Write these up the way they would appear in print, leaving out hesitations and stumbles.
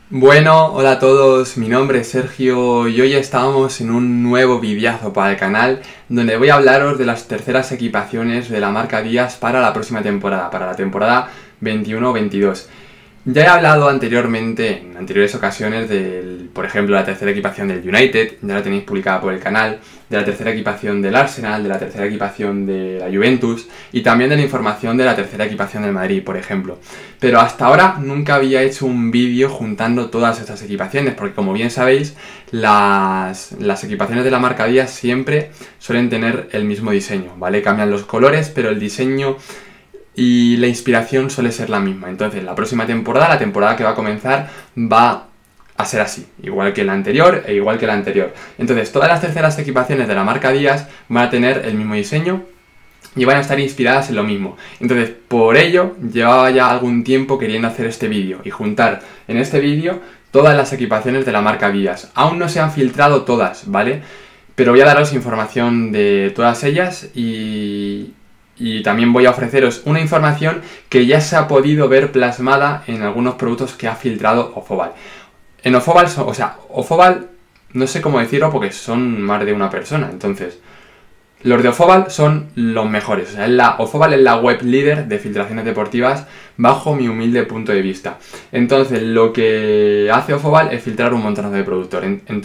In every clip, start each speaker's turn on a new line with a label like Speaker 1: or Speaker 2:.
Speaker 1: Bueno, hola a todos, mi nombre es Sergio y hoy estamos en un nuevo videazo para el canal donde voy a hablaros de las terceras equipaciones de la marca Adidas para la próxima temporada, para la temporada 21-22. Ya he hablado anteriormente, en anteriores ocasiones, por ejemplo, la tercera equipación del United, ya la tenéis publicada por el canal, de la tercera equipación del Arsenal, de la tercera equipación de la Juventus y también de la información de la tercera equipación del Madrid, por ejemplo. Pero hasta ahora nunca había hecho un vídeo juntando todas estas equipaciones, porque como bien sabéis, las equipaciones de la marca Adidas siempre suelen tener el mismo diseño, ¿vale? Cambian los colores, pero el diseño y la inspiración suele ser la misma. Entonces, la próxima temporada, la temporada que va a comenzar, va a ser así, igual que la anterior e igual que la anterior. Entonces, todas las terceras equipaciones de la marca Adidas van a tener el mismo diseño y van a estar inspiradas en lo mismo. Entonces, por ello, llevaba ya algún tiempo queriendo hacer este vídeo y juntar en este vídeo todas las equipaciones de la marca Adidas. Aún no se han filtrado todas, ¿vale? Pero voy a daros información de todas ellas y también voy a ofreceros una información que ya se ha podido ver plasmada en algunos productos que ha filtrado Ofobal. En Ofobal, Ofobal no sé cómo decirlo porque son más de una persona, entonces los de Ofobal son los mejores. O sea, Ofobal es la web líder de filtraciones deportivas bajo mi humilde punto de vista. Entonces, lo que hace Ofobal es filtrar un montonazo de productos.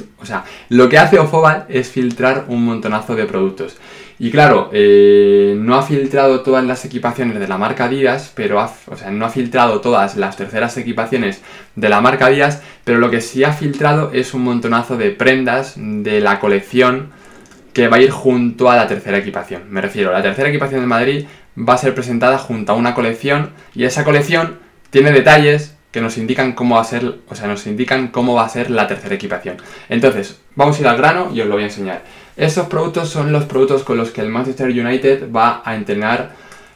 Speaker 1: Lo que hace Ofobal es filtrar un montonazo de productos. Y claro, no ha filtrado todas las equipaciones de la marca Adidas, pero no ha filtrado todas las terceras equipaciones de la marca Adidas, pero lo que sí ha filtrado es un montonazo de prendas de la colección que va a ir junto a la tercera equipación. Me refiero, la tercera equipación del Madrid va a ser presentada junto a una colección y esa colección tiene detalles que nos indican cómo va a ser, cómo va a ser la tercera equipación. Entonces, vamos a ir al grano y os lo voy a enseñar. Estos productos son los productos con los que el Manchester United va a entrenar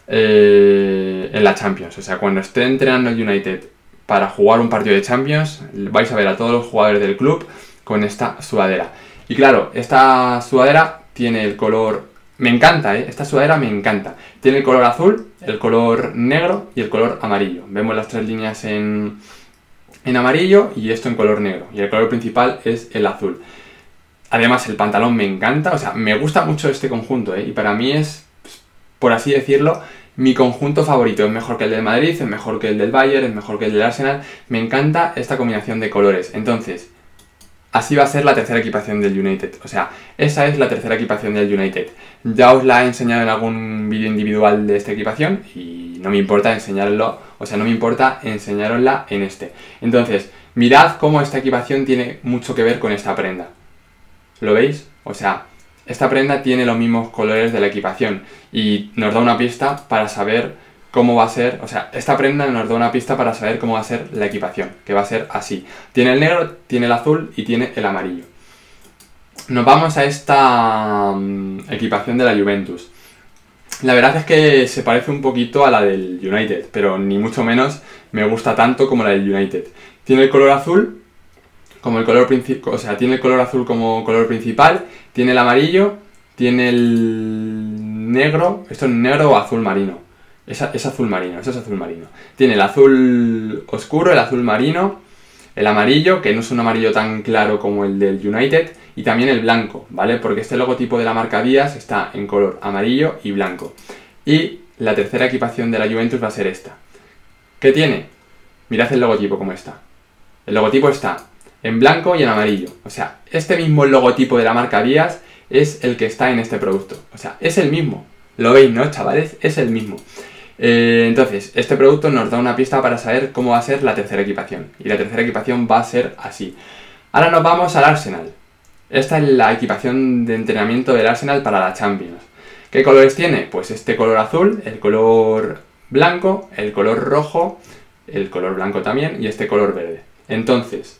Speaker 1: en la Champions. O sea, cuando esté entrenando el United para jugar un partido de Champions, vais a ver a todos los jugadores del club con esta sudadera. Y claro, esta sudadera tiene el color... Me encanta, esta sudadera me encanta. Tiene el color azul, el color negro y el color amarillo. Vemos las tres líneas en amarillo y esto en color negro. Y el color principal es el azul. Además, el pantalón me encanta, o sea, me gusta mucho este conjunto, y para mí es, por así decirlo, mi conjunto favorito. Es mejor que el del Madrid, es mejor que el del Bayern, es mejor que el del Arsenal. Me encanta esta combinación de colores. Entonces, así va a ser la tercera equipación del United. O sea, esa es la tercera equipación del United. Ya os la he enseñado en algún vídeo individual de esta equipación y no me importa enseñarosla en este. Entonces, mirad cómo esta equipación tiene mucho que ver con esta prenda. ¿Lo veis? O sea, esta prenda tiene los mismos colores de la equipación y nos da una pista para saber cómo va a ser, o sea, esta prenda nos da una pista para saber cómo va a ser la equipación, que va a ser así. Tiene el negro, tiene el azul y tiene el amarillo. Nos vamos a esta equipación de la Juventus. La verdad es que se parece un poquito a la del United, pero ni mucho menos me gusta tanto como la del United. Tiene el color azul como el color principal, o sea, tiene el color azul como color principal, tiene el amarillo, tiene el negro, esto es negro o azul marino. Es azul marino, eso es azul marino. Tiene el azul oscuro, el azul marino, el amarillo, que no es un amarillo tan claro como el del United, y también el blanco, ¿vale? Porque este logotipo de la marca Adidas está en color amarillo y blanco. Y la tercera equipación de la Juventus va a ser esta. ¿Qué tiene? Mirad el logotipo como está. El logotipo está en blanco y en amarillo. O sea, este mismo logotipo de la marca Adidas es el que está en este producto. O sea, es el mismo. Lo veis, ¿no, chavales? Es el mismo. Entonces, este producto nos da una pista para saber cómo va a ser la tercera equipación. Y la tercera equipación va a ser así. Ahora nos vamos al Arsenal. Esta es la equipación de entrenamiento del Arsenal para la Champions. ¿Qué colores tiene? Pues este color azul, el color blanco, el color rojo, el color blanco también y este color verde. Entonces,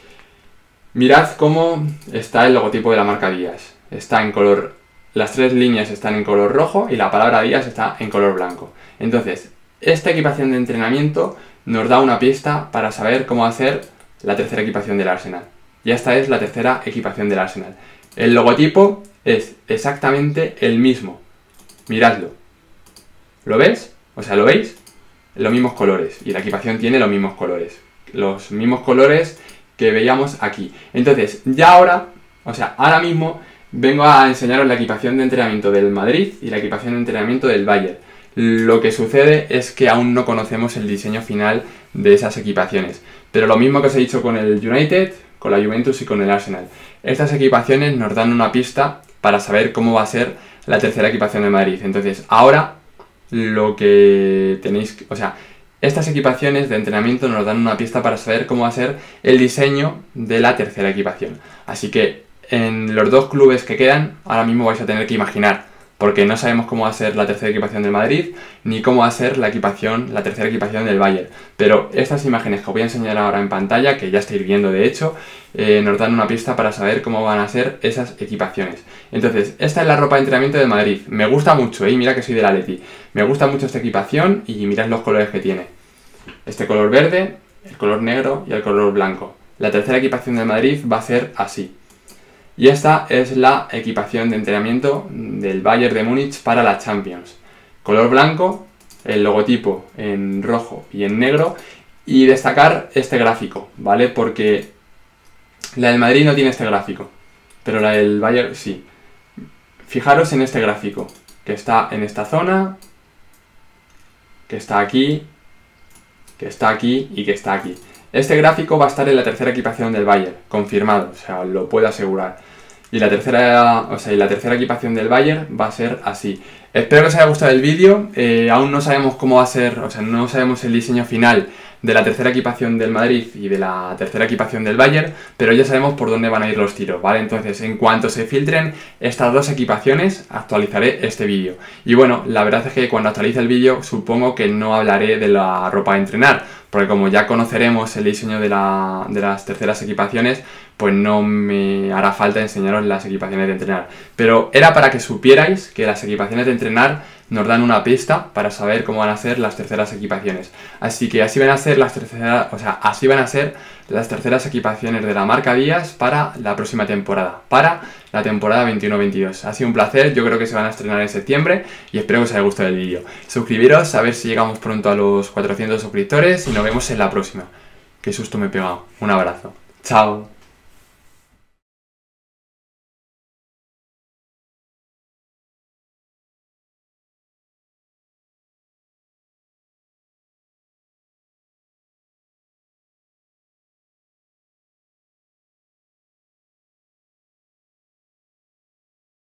Speaker 1: mirad cómo está el logotipo de la marca Adidas. Está en color... Las tres líneas están en color rojo y la palabra Adidas está en color blanco. Entonces, esta equipación de entrenamiento nos da una pista para saber cómo va a ser la tercera equipación del Arsenal. Y esta es la tercera equipación del Arsenal. El logotipo es exactamente el mismo. Miradlo. ¿Lo ves? O sea, ¿lo veis? Los mismos colores. Y la equipación tiene los mismos colores. los mismos colores que veíamos aquí. Entonces, ya ahora, o sea, ahora mismo vengo a enseñaros la equipación de entrenamiento del Madrid y la equipación de entrenamiento del Bayern. Lo que sucede es que aún no conocemos el diseño final de esas equipaciones. Pero lo mismo que os he dicho con el United, con la Juventus y con el Arsenal. Estas equipaciones nos dan una pista para saber cómo va a ser la tercera equipación de Madrid. Entonces, ahora lo que tenéis, o sea, estas equipaciones de entrenamiento nos dan una pista para saber cómo va a ser el diseño de la tercera equipación. Así que en los dos clubes que quedan, ahora mismo vais a tener que imaginar, porque no sabemos cómo va a ser la tercera equipación del Madrid, ni cómo va a ser la tercera equipación del Bayern. Pero estas imágenes que os voy a enseñar ahora en pantalla, que ya estáis viendo de hecho, nos dan una pista para saber cómo van a ser esas equipaciones. Entonces, esta es la ropa de entrenamiento de Madrid. Me gusta mucho, mira que soy del Atleti. Me gusta mucho esta equipación y mirad los colores que tiene. Este color verde, el color negro y el color blanco. La tercera equipación del Madrid va a ser así. Y esta es la equipación de entrenamiento del Bayern de Múnich para la Champions. Color blanco, el logotipo en rojo y en negro. Y destacar este gráfico, ¿vale? Porque la del Madrid no tiene este gráfico, pero la del Bayern sí. Fijaros en este gráfico, que está en esta zona, que está aquí, que está aquí y que está aquí. Este gráfico va a estar en la tercera equipación del Bayern, confirmado, o sea, lo puedo asegurar. Y la tercera equipación del Bayern va a ser así. Espero que os haya gustado el vídeo. Aún no sabemos cómo va a ser, o sea, no sabemos el diseño final de la tercera equipación del Madrid y de la tercera equipación del Bayern, pero ya sabemos por dónde van a ir los tiros, ¿vale? Entonces, en cuanto se filtren estas dos equipaciones, actualizaré este vídeo. Y bueno, la verdad es que cuando actualice el vídeo, supongo que no hablaré de la ropa de entrenar, porque como ya conoceremos el diseño de las terceras equipaciones, pues no me hará falta enseñaros las equipaciones de entrenar. Pero era para que supierais que las equipaciones de entrenar nos dan una pista para saber cómo van a ser las terceras equipaciones. Así que así van a ser las terceras equipaciones de la marca Díaz para la próxima temporada, para la temporada 21-22. Ha sido un placer, yo creo que se van a estrenar en septiembre y espero que os haya gustado el vídeo. Suscribiros, a ver si llegamos pronto a los 400 suscriptores y nos vemos en la próxima. Qué susto me he pegado. Un abrazo. Chao.